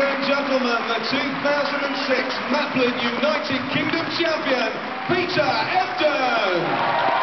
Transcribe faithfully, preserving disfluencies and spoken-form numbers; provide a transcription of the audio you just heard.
and gentlemen, the two thousand six Maplin United Kingdom champion, Peter Ebdon.